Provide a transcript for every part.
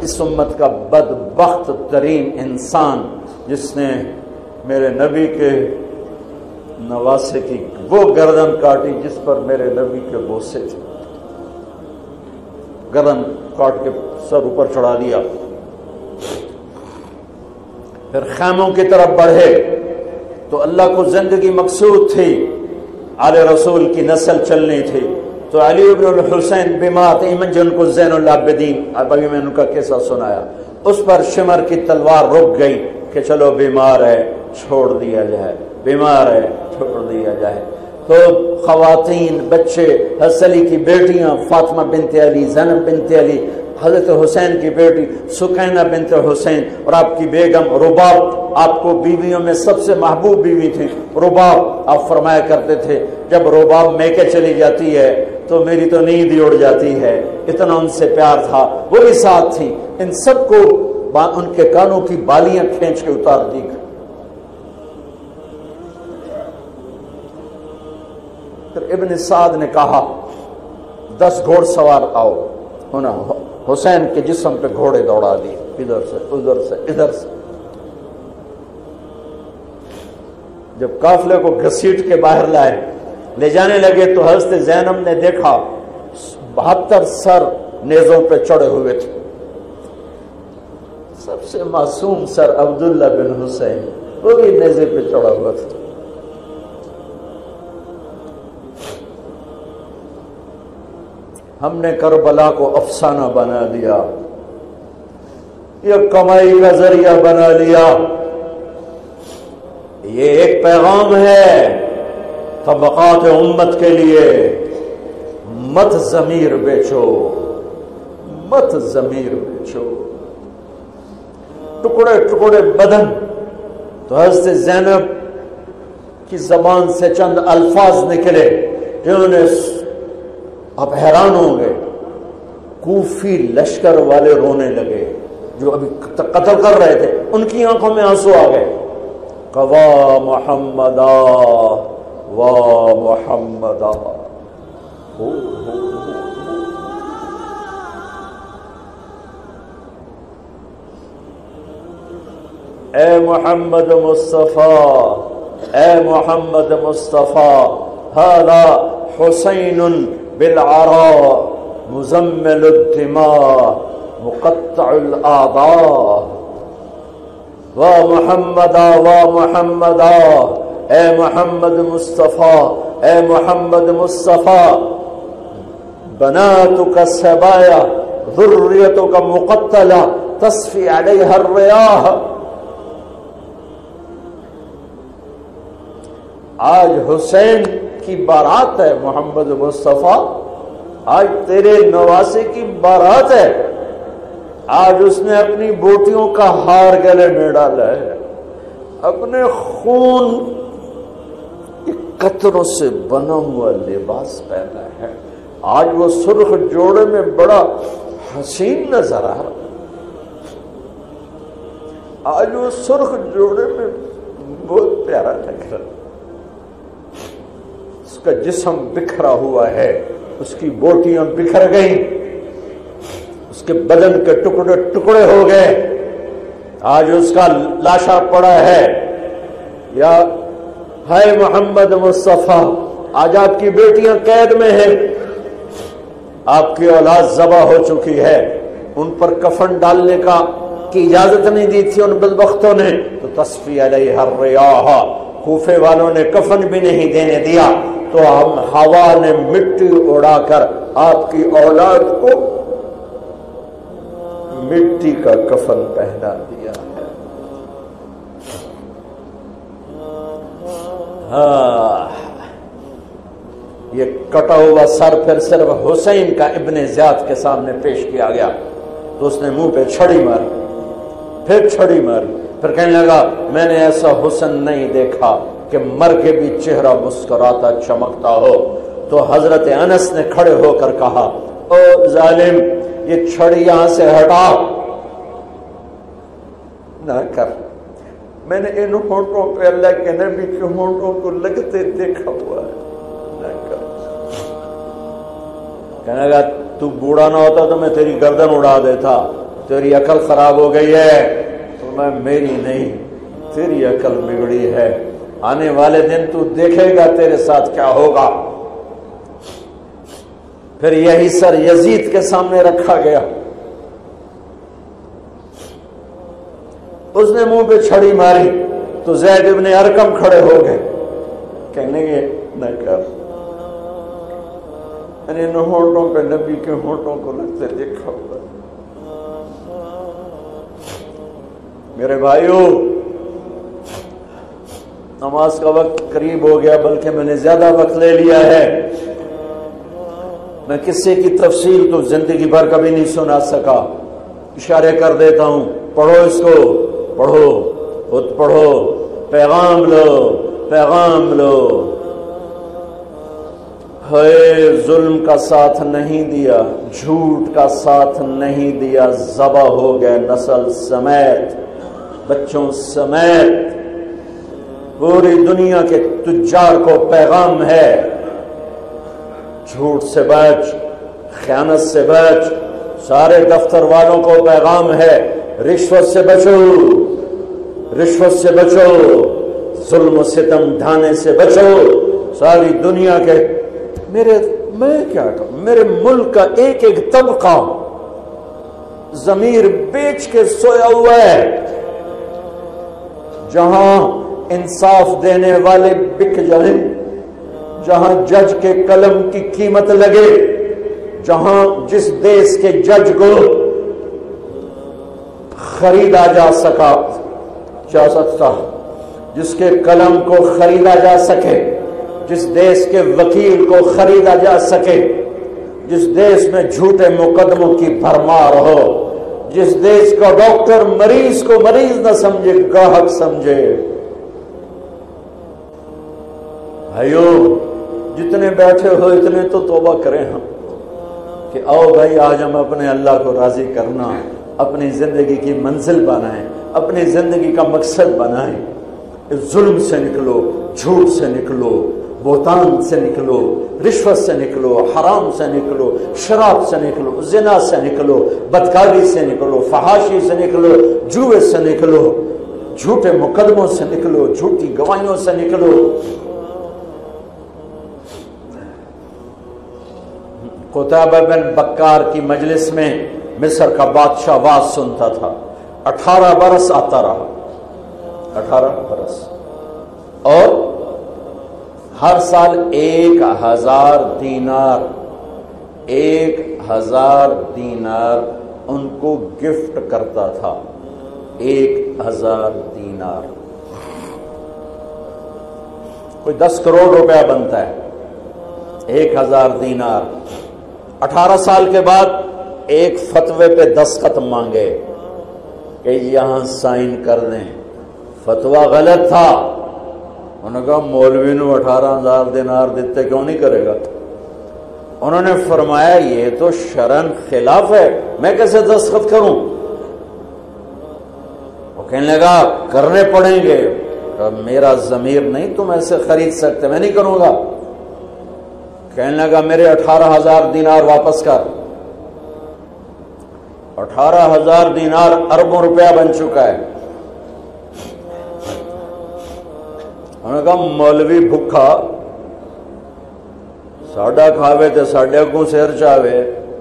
اس امت کا بدبخت ترین انسان جس نے میرے نبی کے نواسے کی وہ گردن کاٹی جس پر میرے نبی کے بوسے تھے، گردن کاٹ کے سر اوپر چڑھا دیا. پھر خیموں کی طرف بڑھے تو اللہ کو زندگی مقصود تھی، آل رسول کی نسل چلنی تھی. تو علی ابن الحسین بیمار ایمن جن کو زین العابدین، ابھی میں نے ان کا قصہ سنایا، اس پر شمر کی تلوار رک گئی کہ چلو بیمار ہے چھوڑ دیا جائے، بیمار ہے چھوڑ دیا جائے. تو خواتین، بچے، حضرت علی کی بیٹیاں فاطمہ بنت علی، زینب بنت علی، حضرت حسین کی بیٹی سکینہ بنت حسین اور آپ کی بیگم رباب، آپ کو بیویوں میں سب سے محبوب بیوی تھی رباب. آپ فرمایا کرتے تھے جب رباب میکے چلی جاتی ہے تو میری تو نیند ہی اڑ جاتی ہے، اتنا ان سے پیار تھا. وہ بھی ساتھ تھی. ان سب کو ان کے کانوں کی بالیاں کھینچ کے اتار دی. پھر ابن سعد نے کہا 10 گھوڑ سوار آؤ. حسین کے جسم پہ گھوڑے دوڑا دی، ادھر سے ادھر سے ادھر سے. جب قافلے کو گھسیٹ کے باہر لائے لے جانے لگے تو حضرت زینب نے دیکھا 72 سر نیزوں پہ چڑھے ہوئے تھے. سب سے معصوم سر عبداللہ بن حسین وہ بھی نیزے پہ چڑھا ہوا تھا. ہم نے کربلا کو افسانہ بنا دیا، یہ کمائی کا ذریعہ بنا لیا. یہ ایک پیغام ہے طبقات امت کے لیے، مت ضمیر بیچو، مت ضمیر بیچو. ٹکڑے ٹکڑے بدن. تو حضرت زینب کی زبان سے چند الفاظ نکلے جنہوں نے، آپ حیران ہوں گے، کوفی لشکر والے رونے لگے جو ابھی قتل کر رہے تھے، ان کی آنکھوں میں آنسو آ گئے. وا محمدا وا محمدا. اے محمد مصطفیٰ، اے محمد مصطفیٰ، ھذا حسین بالعراء مزمل الدماء مقطع الاعضاء. وا محمدا وا محمدا، اے محمد مصطفیٰ، اے محمد مصطفیٰ، بناتک سبایا ذریتک مقتلہ تصفی علیہا الریاح. آج حسین کی بارات ہے محمد مصطفیٰ، آج تیرے نواسے کی بارات ہے. آج اس نے اپنی بوٹیوں کا ہار گلے میں ڈالا ہے، اپنے خون کے قطروں سے بنا ہوا لباس پہنا ہے. آج وہ سرخ جوڑے میں بڑا حسین نظر آ رہا، آج وہ سرخ جوڑے میں بہت پیارا لگ رہا. اس کا جسم بکھرا ہوا ہے، اس کی بوٹیاں بکھر گئیں، اس کے بدن کے ٹکڑے ٹکڑے ہو گئے. آج اس کا لاشا پڑا ہے. یا ہائے محمد مصطفیٰ، آج آپ کی بیٹیاں قید میں ہیں، آپ کی اولاد ذبح ہو چکی ہے، ان پر کفن ڈالنے کی اجازت نہیں دی تھی ان بدبختوں نے، تو تصفی علیہ الریاح، کوفے والوں نے کفن بھی نہیں دینے دیا، تو ہم ہوا نے مٹی اڑا کر آپ کی اولاد کو مٹی کا کفن پہنا دیا ہے. ہاں، یہ کٹا ہوا سر پھر صرف حسین کا ابن زیاد کے سامنے پیش کیا گیا تو اس نے منہ پہ چھڑی ماری، پھر چھڑی ماری، پھر کہنے لگا میں نے ایسا حسن نہیں دیکھا کہ مر کے بھی چہرہ مسکراتا چمکتا ہو. تو حضرت انس نے کھڑے ہو کر کہا او ظالم، یہ چھڑی یہاں سے ہٹا نہ کر. میں نے ان ہونٹوں پہ اللہ کے نبی کے ہونٹوں کو لگتے دیکھا ہوا ہے، نہ کر. کہنے لگا تو بوڑھا نہ ہوتا تو میں تیری گردن اڑا دیتا. تیری عقل خراب ہو گئی ہے. تو میں میری نہیں تیری عقل بگڑی ہے. آنے والے دن تو دیکھے گا تیرے ساتھ کیا ہوگا. پھر یہی سر یزید کے سامنے رکھا گیا. اس نے منہ پہ چھڑی ماری تو زید ابن ارقم کھڑے ہو گئے. کہنے گے نہ کر. میں نے ہونٹوں پہ نبی کے ہونٹوں کو لگتے دیکھا ہوا. میرے بھائیو، نماز کا وقت قریب ہو گیا، بلکہ میں نے زیادہ وقت لے لیا ہے. میں قصے کی تفصیل تو زندگی بھر کبھی نہیں سنا سکا. اشارے کر دیتا ہوں. پڑھو اس کو، پڑھو، خود پڑھو. پیغام لو، پیغام لو. ہے ظلم کا ساتھ نہیں دیا، جھوٹ کا ساتھ نہیں دیا، ذبح ہو گئے نسل سمیت، بچوں سمیت. پوری دنیا کے تجار کو پیغام ہے، جھوٹ سے بچ، خیانت سے بچ. سارے دفتر والوں کو پیغام ہے، رشوت سے بچو، رشوت سے بچو، ظلم و ستم ڈھانے سے بچو. ساری دنیا کے میں کیا کہوں، میرے ملک کا ایک ایک طبقہ ضمیر بیچ کے سویا ہوا ہے. جہاں انصاف دینے والے بک جائیں، جہاں جج کے قلم کی قیمت لگے، جہاں جس دیش کے جج کو خریدا جا سکتا، جس کے قلم کو خریدا جا سکے، جس دیش کے وکیل کو خریدا جا سکے، جس دیش میں جھوٹے مقدموں کی بھرمار ہو، جس دیش کا ڈاکٹر مریض کو مریض نہ سمجھے، گاہک سمجھے. بھائیو، جتنے بیٹھے ہو اتنے تو توبہ کریں ہم کہ آؤ بھائی، آج ہم اپنے اللہ کو راضی کرنا، اپنی زندگی کی منزل بنائیں، اپنی زندگی کا مقصد بنائیں. ظلم سے نکلو، جھوٹ سے نکلو، بہتان سے نکلو، رشوت سے نکلو، حرام سے نکلو، شراب سے نکلو، زنا سے نکلو، بدکاری سے نکلو، فحاشی سے نکلو، جوے سے نکلو، جھوٹے مقدموں سے نکلو، جھوٹی گواہیوں سے نکلو. قتیبہ بن بکار کی مجلس میں مصر کا بادشاہ واز سنتا تھا. 18 برس آتا رہا، 18 برس، اور ہر سال 1000 دینار، 1000 دینار ان کو گفٹ کرتا تھا. 1000 دینار کوئی 10 کروڑ روپیہ بنتا ہے. 1000 دینار. 18 سال کے بعد ایک فتوے پہ دستخط مانگے کہ یہاں سائن کر دیں. فتویٰ غلط تھا. انہوں نے کہا مولوی نے 18,000 دینار دیتے کیوں نہیں کرے گا. انہوں نے فرمایا یہ تو شرعن خلاف ہے، میں کیسے دستخط کروں. وہ کہنے لگا کرنے پڑیں گے. میرا ضمیر نہیں تم ایسے خرید سکتے، میں نہیں کروں گا. کہنے لگا میرے 18,000 دینار واپس کر. 18,000 دینار اربوں روپیہ بن چکا ہے. انہوں نے کہا مولوی بھکھا ساڈا کھاوے تے ساڈے اگوں سیر چاوے.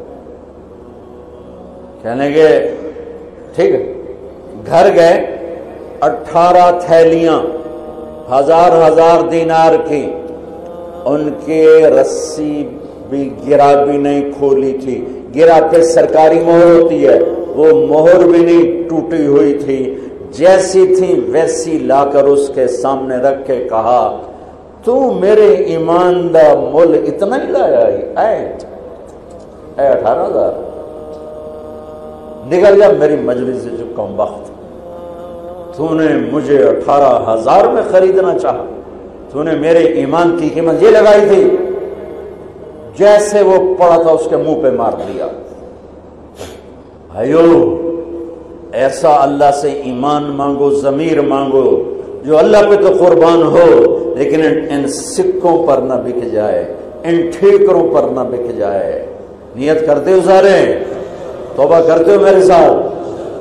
کہنے گے ٹھیک ہے. گھر گئے، 18 تھیلیاں 1000 دینار کی. ان کے رسی بھی گرا بھی نہیں کھولی تھی. گرا پہ سرکاری مہر ہوتی ہے، وہ مہر بھی نہیں ٹوٹی ہوئی تھی. جیسی تھی ویسی لا کر اس کے سامنے رکھ کے کہا تو میرے ایمان دا مول اتنا ہی لایا اے 18,000 نکل جا میری مجلس سے. جو کم وقت تو نے مجھے 18,000 میں خریدنا چاہا، تو نے میرے ایمان کی قیمت یہ لگائی تھی. جیسے وہ پڑا تھا اس کے منہ پہ مار دیا. بھائیو، ایسا اللہ سے ایمان مانگو، ضمیر مانگو جو اللہ پہ تو قربان ہو، لیکن ان سکوں پر نہ بک جائے، ان ٹھیکروں پر نہ بک جائے. نیت کرتے ہو سارے؟ توبہ کرتے ہو میرے ساتھ؟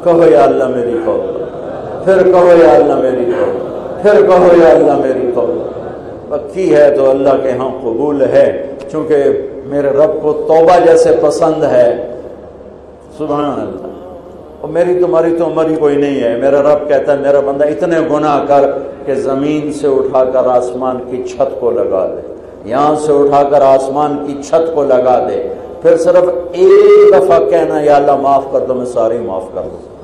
کہو یا اللہ میری توبہ، پھر کہو یا اللہ میری توبہ، پھر کہو یا اللہ میری توبہ۔ پکی ہے تو اللہ کے ہاں قبول ہے، چونکہ میرے رب کو توبہ جیسے پسند ہے، سبحان اللہ۔ اور میری تمہاری تو عمر ہی کوئی نہیں ہے، میرا رب کہتا ہے میرا بندہ اتنے گناہ کر کہ زمین سے اٹھا کر آسمان کی چھت کو لگا دے، یہاں سے اٹھا کر آسمان کی چھت کو لگا دے، پھر صرف ایک دفعہ کہنا یا اللہ معاف کر دو، میں سارے معاف کر دوں۔